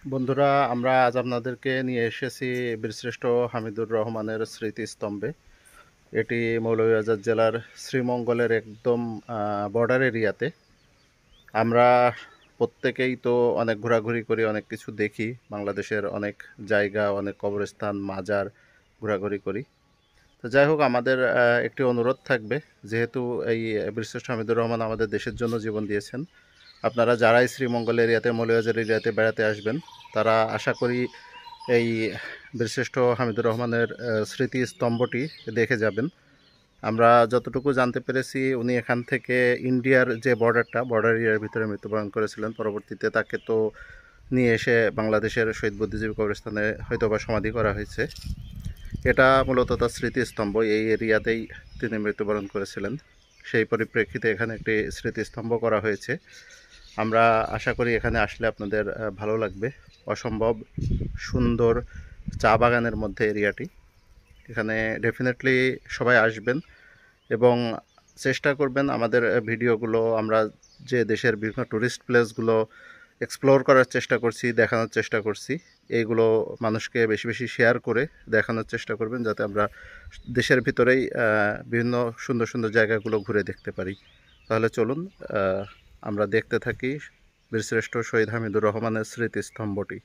বন্ধুরা, আমরা আজ আপনাদেরকে নিয়ে এসেছি বীরশ্রেষ্ঠ হামিদুর রহমানের স্মৃতিস্তম্ভে। এটি মৌলভীবাজার জেলার শ্রীমঙ্গলের একদম বর্ডার এরিয়াতে। আমরা প্রত্যেকেই তো অনেক ঘোরাঘুরি করি, অনেক কিছু দেখি, বাংলাদেশের অনেক জায়গা, অনেক কবরস্থান, মাজার ঘোরাঘুরি করি। তো যাই হোক, আমাদের একটি অনুরোধ থাকবে, যেহেতু এই বীরশ্রেষ্ঠ হামিদুর রহমান আমাদের দেশের জন্য জীবন দিয়েছেন, আপনারা যারাই শ্রীমঙ্গল এরিয়াতে, মৌলভীবাজার এরিয়াতে বেড়াতে আসবেন, তারা আশা করি এই বীরশ্রেষ্ঠ হামিদুর রহমানের স্মৃতিস্তম্ভটি দেখে যাবেন। আমরা যতটুকু জানতে পেরেছি, উনি এখান থেকে ইন্ডিয়ার যে বর্ডার এরিয়ার ভিতরে মৃত্যুবরণ করেছিলেন। পরবর্তীতে তাকে তো নিয়ে এসে বাংলাদেশের শহীদ বুদ্ধিজীবী কবরস্থানে হয়তোবা সমাধি করা হয়েছে। এটা মূলত তার স্মৃতিস্তম্ভ। এই এরিয়াতেই তিনি মৃত্যুবরণ করেছিলেন। সেই পরিপ্রেক্ষিতে এখানে একটি স্মৃতিস্তম্ভ করা হয়েছে। আমরা আশা করি এখানে আসলে আপনাদের ভালো লাগবে। অসম্ভব সুন্দর চা বাগানের মধ্যে এরিয়াটি। এখানে ডেফিনেটলি সবাই আসবেন এবং চেষ্টা করবেন আমাদের ভিডিওগুলো, আমরা যে দেশের বিভিন্ন ট্যুরিস্ট প্লেসগুলো এক্সপ্লোর করার চেষ্টা করছি, দেখানোর চেষ্টা করছি, এইগুলো মানুষকে বেশি বেশি শেয়ার করে দেখানোর চেষ্টা করবেন, যাতে আমরা দেশের ভিতরেই বিভিন্ন সুন্দর সুন্দর জায়গাগুলো ঘুরে দেখতে পারি। তাহলে চলুন আমরা দেখতে থাকি বীরশ্রেষ্ঠ শহীদ হামিদুর রহমানের স্মৃতিস্তম্ভটি।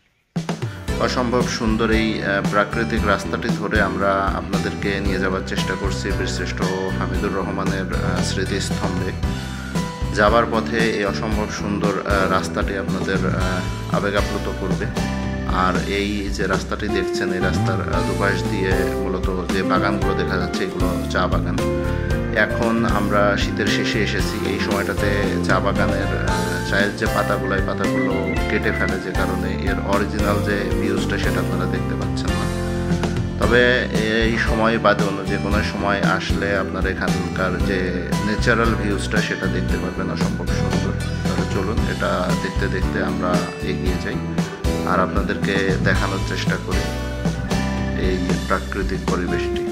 অসম্ভব সুন্দর এই প্রাকৃতিক রাস্তাটি ধরে আমরা আপনাদেরকে নিয়ে যাওয়ার চেষ্টা করছি বীরশ্রেষ্ঠ হামিদুর রহমানের স্মৃতিস্তম্ভে। যাবার পথে এই অসম্ভব সুন্দর রাস্তাটি আপনাদের আবেগ আপ্লুত করবে। আর এই যে রাস্তাটি দেখছেন, এই রাস্তার দুপাশ দিয়ে মূলত যে বাগানগুলো দেখা যাচ্ছে, এগুলো চা বাগান। এখন আমরা শীতের শেষে এসেছি। এই সময়টাতে চা বাগানের চায়ের যে পাতাগুলো, এই পাতাগুলো কেটে ফেলে, যে কারণে এর অরিজিনাল যে ভিউজটা সেটা আপনারা দেখতে পাচ্ছেন না। তবে এই সময় বাদে অন্য যে কোনো সময় আসলে আপনারা এখানকার যে ন্যাচারাল ভিউজটা সেটা দেখতে পারবেন, অসম্ভব সুন্দর। তাহলে চলুন এটা দেখতে দেখতে আমরা এগিয়ে যাই আর আপনাদেরকে দেখানোর চেষ্টা করি এই প্রাকৃতিক পরিবেশটি।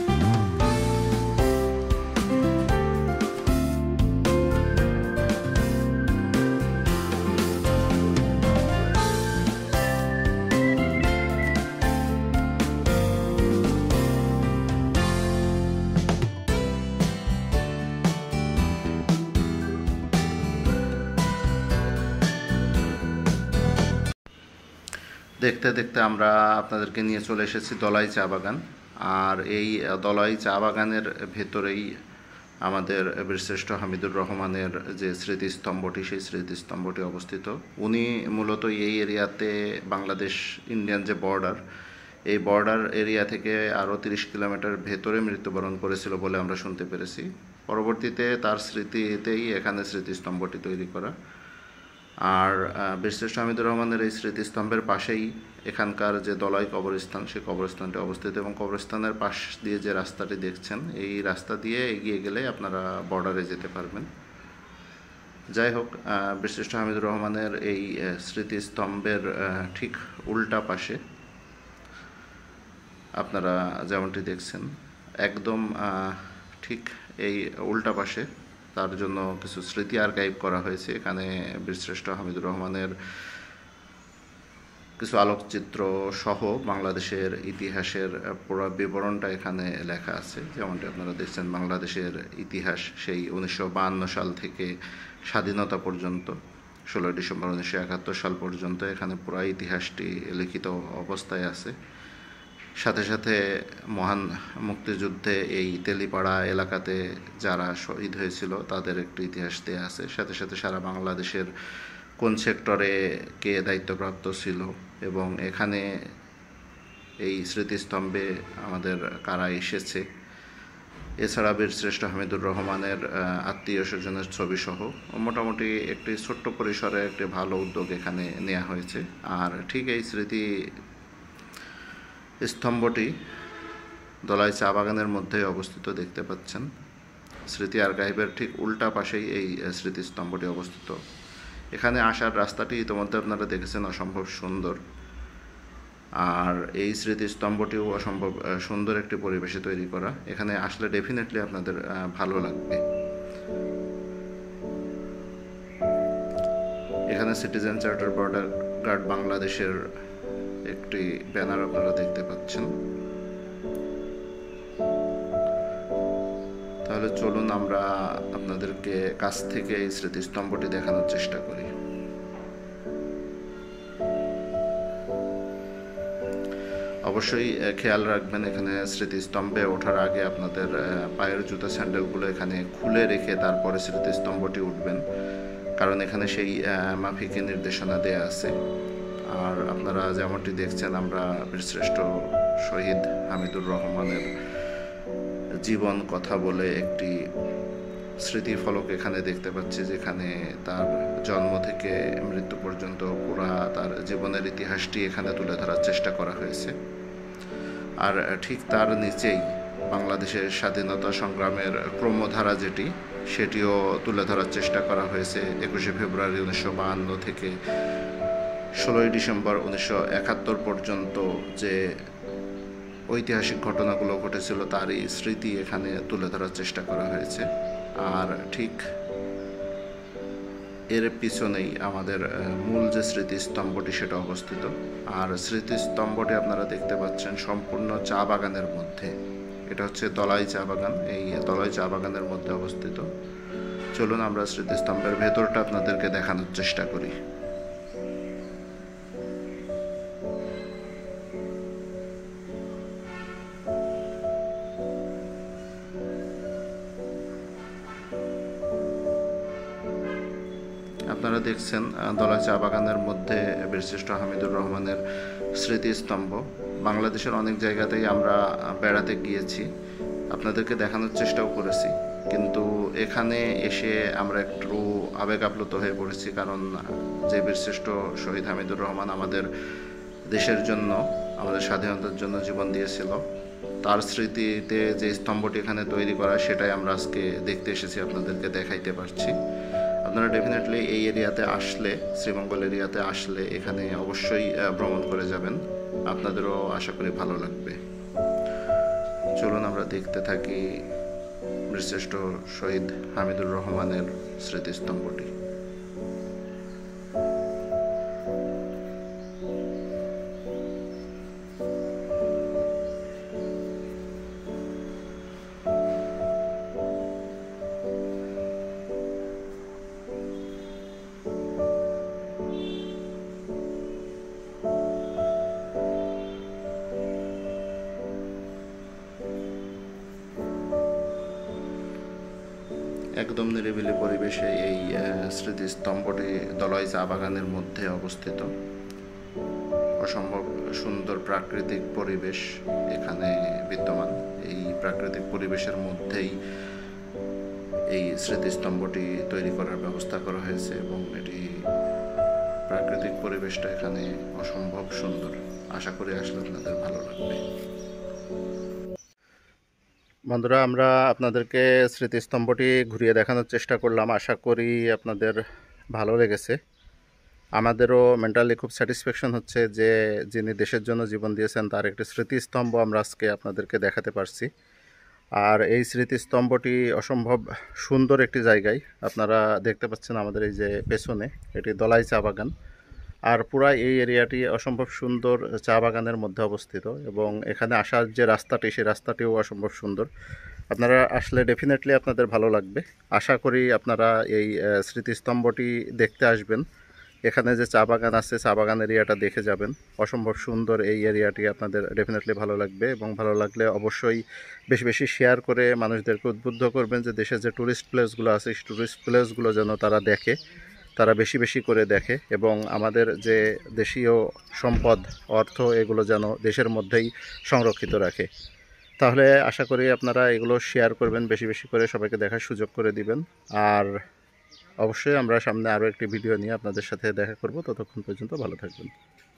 দেখতে দেখতে আমরা আপনাদেরকে নিয়ে চলে এসেছি দলাই চা বাগান। আর এই দলাই চা বাগানের ভেতরেই আমাদের বীরশ্রেষ্ঠ হামিদুর রহমানের যে স্মৃতিস্তম্ভটি, সেই স্মৃতিস্তম্ভটি অবস্থিত। উনি মূলত এই এরিয়াতে বাংলাদেশ ইন্ডিয়ান যে বর্ডার, এই বর্ডার এরিয়া থেকে আরও 30 কিলোমিটার ভেতরে মৃত্যুবরণ করেছিল বলে আমরা শুনতে পেরেছি। পরবর্তীতে তার স্মৃতিতেই এখানে স্মৃতিস্তম্ভটি তৈরি করা। আর বীরশ্রেষ্ঠ হামিদুর রহমানের এই স্মৃতিস্তম্ভের পাশেই এখানকার যে দলাই কবরস্থান, সেই কবরস্থানটি অবস্থিত, এবং কবরস্থানের পাশ দিয়ে যে রাস্তাটি দেখছেন, এই রাস্তা দিয়ে এগিয়ে গেলে আপনারা বর্ডারে যেতে পারবেন। যাই হোক, বীরশ্রেষ্ঠ হামিদুর রহমানের এই স্মৃতিস্তম্ভের ঠিক উল্টা পাশে আপনারা যেমনটি দেখছেন, একদম ঠিক এই উল্টা পাশে তার জন্য কিছু স্মৃতি আর্কাইভ করা হয়েছে। এখানে বীরশ্রেষ্ঠ হামিদুর রহমানের কিছু আলোকচিত্র সহ বাংলাদেশের ইতিহাসের পুরো বিবরণটা এখানে লেখা আছে। যেমনটি আপনারা দেখছেন, বাংলাদেশের ইতিহাস সেই 1952 সাল থেকে স্বাধীনতা পর্যন্ত, 16 ডিসেম্বর 1971 সাল পর্যন্ত এখানে পুরো ইতিহাসটি লিখিত অবস্থায় আছে। সাথে সাথে মহান মুক্তিযুদ্ধে এই তেলিপাড়া এলাকাতে যারা শহীদ হয়েছিল তাদের একটি ইতিহাস দেয়া আছে। সাথে সাথে সারা বাংলাদেশের কোন সেক্টরে কে দায়িত্বপ্রাপ্ত ছিল, এবং এখানে এই স্মৃতিস্তম্ভে আমাদের কারা এসেছে, এছাড়া বীরশ্রেষ্ঠ হামিদুর রহমানের আত্মীয় স্বজনের ছবি সহ মোটামুটি একটি ছোট্ট পরিসরে একটি ভালো উদ্যোগ এখানে নেওয়া হয়েছে। আর ঠিক এই স্মৃতি স্তম্ভটি দলাই চা বাগানের মধ্যেই অবস্থিত, দেখতে পাচ্ছেন। স্মৃতি আর্কাইভের ঠিক উল্টা পাশেই এই স্মৃতিস্তম্ভটি অবস্থিত। এখানে আসার রাস্তাটি ইতিমধ্যে আপনারা দেখেছেন, অসম্ভব সুন্দর। আর এই স্মৃতিস্তম্ভটিও অসম্ভব সুন্দর একটি পরিবেশে তৈরি করা। এখানে আসলে ডেফিনেটলি আপনাদের ভালো লাগবে। এখানে সিটিজেন চার্টার বর্ডার গার্ড বাংলাদেশের একটি ব্যানার আপনারা দেখতে পাচ্ছেন। তাহলে চলুন আমরা আপনাদেরকে কাছ থেকে এই স্মৃতিস্তম্ভটি দেখানোর চেষ্টা করি। অবশ্যই খেয়াল রাখবেন, এখানে স্মৃতিস্তম্ভে ওঠার আগে আপনাদের পায়ের জুতা স্যান্ডেলগুলো এখানে খুলে রেখে তারপরে স্মৃতিস্তম্ভটি উঠবেন, কারণ এখানে সেই মাফিকে নির্দেশনা দেয়া আছে। আর আপনারা যেমনটি দেখছেন, আমরা বীরশ্রেষ্ঠ শহীদ হামিদুর রহমানের জীবন কথা বলে একটি স্মৃতিফলক এখানে দেখতে পাচ্ছি, যেখানে তার জন্ম থেকে মৃত্যু পর্যন্ত পুরা তার জীবনের ইতিহাসটি এখানে তুলে ধরার চেষ্টা করা হয়েছে। আর ঠিক তার নিচেই বাংলাদেশের স্বাধীনতা সংগ্রামের ক্রমধারা যেটি, সেটিও তুলে ধরার চেষ্টা করা হয়েছে। 21শে ফেব্রুয়ারি 1952 থেকে 16ই ডিসেম্বর 1971 পর্যন্ত যে ঐতিহাসিক ঘটনাগুলো ঘটেছিল তারই স্মৃতি এখানে তুলে ধরার চেষ্টা করা হয়েছে। আর ঠিক এর পিছনেই আমাদের মূল যে স্মৃতিস্তম্ভটি সেটা অবস্থিত। আর স্মৃতিস্তম্ভটি আপনারা দেখতে পাচ্ছেন সম্পূর্ণ চা বাগানের মধ্যে। এটা হচ্ছে দলাই চা বাগান, এই দলাই চা বাগানের মধ্যে অবস্থিত। চলুন আমরা স্মৃতিস্তম্ভের ভেতরটা আপনাদেরকে দেখানোর চেষ্টা করি। আপনারা দেখছেন দলাই চা বাগানের মধ্যে বীরশ্রেষ্ঠ হামিদুর রহমানের স্মৃতিস্তম্ভ। বাংলাদেশের অনেক জায়গাতেই আমরা বেড়াতে গিয়েছি, আপনাদেরকে দেখানোর চেষ্টাও করেছি, কিন্তু এখানে এসে আমরা একটু আবেগ আপ্লুত হয়ে পড়েছি, কারণ যে বীরশ্রেষ্ঠ শহীদ হামিদুর রহমান আমাদের দেশের জন্য, আমাদের স্বাধীনতার জন্য জীবন দিয়েছিল, তার স্মৃতিতে যে স্তম্ভটি এখানে তৈরি করা, সেটাই আমরা আজকে দেখতে এসেছি, আপনাদেরকে দেখাইতে পারছি। আপনারা ডেফিনেটলি এই এরিয়াতে আসলে, শ্রীমঙ্গল এরিয়াতে আসলে এখানে অবশ্যই ভ্রমণ করে যাবেন, আপনাদেরও আশা করি ভালো লাগবে। চলুন আমরা দেখতে থাকি বীরশ্রেষ্ঠ শহীদ হামিদুর রহমানের স্মৃতিস্তম্ভটি। একদম নিরিবিলি পরিবেশে এই স্মৃতিস্তম্ভটি দলাই চা বাগানের মধ্যে অবস্থিত। অসম্ভব সুন্দর প্রাকৃতিক পরিবেশ এখানে বিদ্যমান। এই প্রাকৃতিক পরিবেশের মধ্যেই এই স্মৃতিস্তম্ভটি তৈরি করার ব্যবস্থা করা হয়েছে, এবং এটি প্রাকৃতিক পরিবেশটা এখানে অসম্ভব সুন্দর। আশা করি আসলে আপনাদের ভালো লাগবে। বন্ধুরা, আমরা আপনাদেরকে স্মৃতিস্তম্ভটি ঘুরিয়ে দেখানোর চেষ্টা করলাম, আশা করি আপনাদের ভালো লেগেছে। আমাদেরও মেন্টালি খুব স্যাটিসফ্যাকশন হচ্ছে যে যিনি দেশের জন্য জীবন দিয়েছেন তার একটি স্মৃতিস্তম্ভ আমরা আজকে আপনাদেরকে দেখাতে পারছি। আর এই স্মৃতিস্তম্ভটি অসম্ভব সুন্দর একটি জায়গায়, আপনারা দেখতে পাচ্ছেন আমাদের এই যে পেছনে, এটি দলাই চা বাগান। আর পুরা এই এরিয়াটি অসম্ভব সুন্দর চা বাগানের মধ্যে অবস্থিত, এবং এখানে আসার যে রাস্তাটি, সেই রাস্তাটিও অসম্ভব সুন্দর। আপনারা আসলে ডেফিনেটলি আপনাদের ভালো লাগবে। আশা করি আপনারা এই স্মৃতিস্তম্ভটি দেখতে আসবেন। এখানে যে চা বাগান আছে, চা বাগান এরিয়াটা দেখে যাবেন। অসম্ভব সুন্দর এই এরিয়াটি, আপনাদের ডেফিনেটলি ভালো লাগবে, এবং ভালো লাগলে অবশ্যই বেশি বেশি শেয়ার করে মানুষদেরকে উদ্বুদ্ধ করবেন যে দেশের যে ট্যুরিস্ট প্লেসগুলো আছে, সেই ট্যুরিস্ট প্লেসগুলো যেন তারা দেখে, তারা বেশি বেশি করে দেখে, এবং আমাদের যে দেশীয় সম্পদ, অর্থ, এগুলো যেন দেশের মধ্যেই সংরক্ষিত রাখে। তাহলে আশা করি আপনারা এগুলো শেয়ার করবেন, বেশি বেশি করে সবাইকে দেখার সুযোগ করে দিবেন। আর অবশ্যই আমরা সামনে আরও একটি ভিডিও নিয়ে আপনাদের সাথে দেখা করব। ততক্ষণ পর্যন্ত ভালো থাকবেন।